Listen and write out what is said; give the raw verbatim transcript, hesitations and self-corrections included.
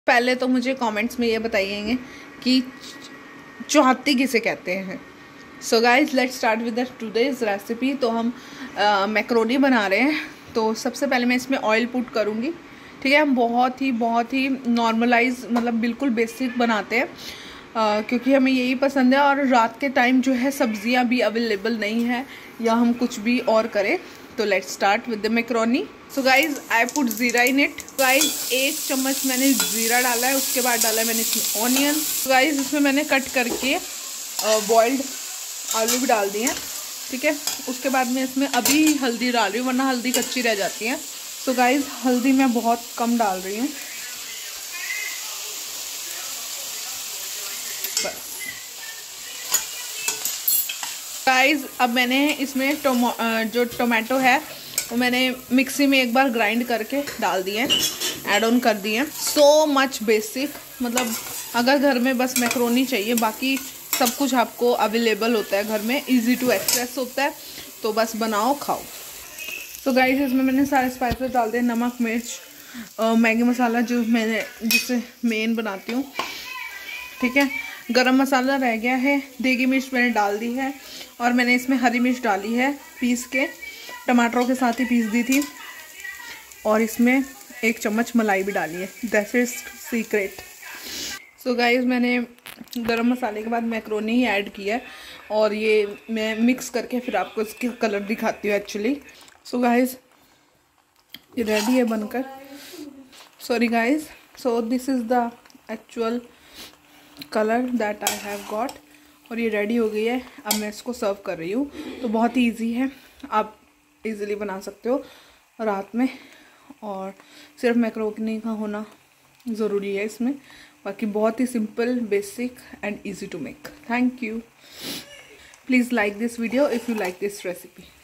पहले तो मुझे कमेंट्स में ये बताइएंगे कि चौहत्ती किसे कहते हैं। So guys let's start with the today's recipe. तो हम मैक्रोनी बना रहे हैं। तो सबसे पहले मैं इसमें ऑयल पुट करूँगी, ठीक है। हम बहुत ही बहुत ही नॉर्मलाइज मतलब बिल्कुल बेसिक बनाते हैं uh, क्योंकि हमें यही पसंद है। और रात के टाइम जो है सब्जियां भी अवेलेबल नहीं है या हम कुछ भी और करें। तो let's start with the macaroni. So guys I put jeera in it. Guys एक चम्मच मैंने ज़ीरा डाला है, उसके बाद डाला है मैंने इसमें ऑनियन। गाइज इसमें मैंने कट करके बॉइल्ड आलू भी डाल दिए हैं, ठीक है। उसके बाद मैं इसमें अभी हल्दी डाल रही हूँ, वरना हल्दी कच्ची रह जाती है। सो गाइज हल्दी मैं बहुत कम डाल रही हूँ, बस। गाइज अब मैंने इसमें टोमो जो टोमेटो है वो मैंने मिक्सी में एक बार ग्राइंड करके डाल दिए, ऐड ऑन कर दिए। सो मच बेसिक, मतलब अगर घर में बस मैक्रोनी चाहिए, बाकी सब कुछ आपको अवेलेबल होता है घर में, इजी टू एक्सेस होता है। तो बस बनाओ खाओ। तो गाइस इसमें मैंने सारे स्पाइसेस डाल दिए, नमक, मिर्च, मैगी मसाला जो मैंने जिससे मेन बनाती हूँ, ठीक है। गरम मसाला रह गया है, देगी मिर्च मैंने डाल दी है, और मैंने इसमें हरी मिर्च डाली है पीस के, टमाटरों के साथ ही पीस दी थी। और इसमें एक चम्मच मलाई भी डाली है, that is secret. So guys मैंने गरम मसाले के बाद मैक्रोनी ही ऐड किया है, और ये मैं मिक्स करके फिर आपको इसके कलर दिखाती हूँ एक्चुअली। सो गाइस ये रेडी है बनकर। Sorry guys, so this is the actual colour that I have got, और ये रेडी हो गई है। अब मैं इसको सर्व कर रही हूँ। तो बहुत ही ईजी है, आप इजीली बना सकते हो रात में, और सिर्फ मैक्रोनी का होना ज़रूरी है इसमें। बाकी बहुत ही simple, basic and easy to make. Thank you. Please like this video if you like this recipe.